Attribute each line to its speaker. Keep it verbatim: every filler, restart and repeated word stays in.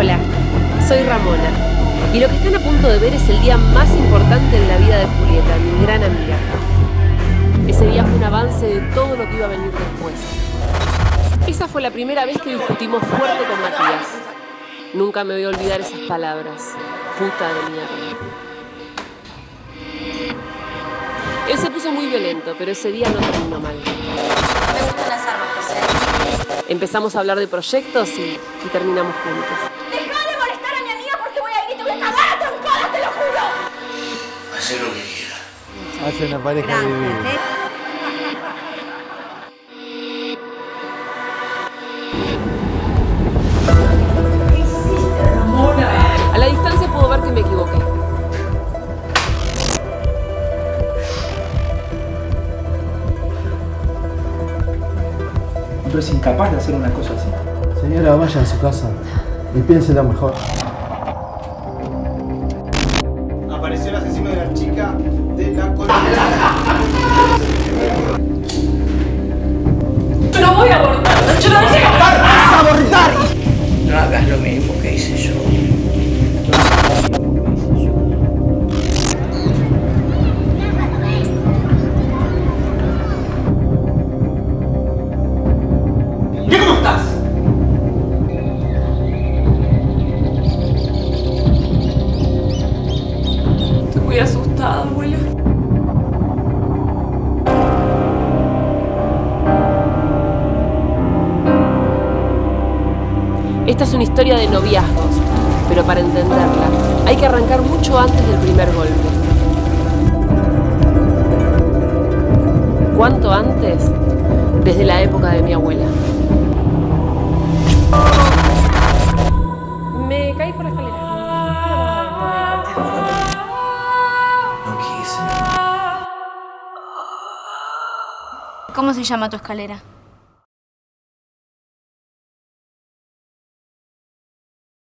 Speaker 1: Hola, soy Ramona y lo que están a punto de ver es el día más importante de la vida de Julieta, mi gran amiga. Ese día fue un avance de todo lo que iba a venir después. Esa fue la primera vez que discutimos fuerte con Matías. Nunca me voy a olvidar esas palabras. Puta de mierda. Él se puso muy violento, pero ese día no terminó mal.
Speaker 2: Me gustan las armas, José.
Speaker 1: Empezamos a hablar de proyectos y, y terminamos juntos.
Speaker 2: ¡Deja de molestar a mi amiga porque voy a ir y te voy a cagar a trompadas, te lo juro!
Speaker 3: Hacé lo que quieras.
Speaker 4: Hace una pareja divina.
Speaker 2: ¿Qué hiciste, Ramona?
Speaker 1: A la distancia puedo ver que me equivoqué.
Speaker 5: Pero es incapaz de hacer una cosa así.
Speaker 4: Señora, vaya a su casa y piénselo mejor.
Speaker 6: Apareció el asesino de la chica de la colonia.
Speaker 2: ¡Yo no voy a abortar! ¡Yo no voy a abortar!
Speaker 6: ¡Vas a abortar!
Speaker 3: No hagas lo mismo que hice yo.
Speaker 6: ¿Qué cómo estás?
Speaker 1: Estoy muy asustada, abuela. Esta es una historia de noviazgos, pero para entenderla hay que arrancar mucho antes del primer golpe. ¿Cuánto antes? Desde la época de mi abuela. Me caí por la escalera.
Speaker 3: No quise.
Speaker 2: ¿Cómo se llama tu escalera?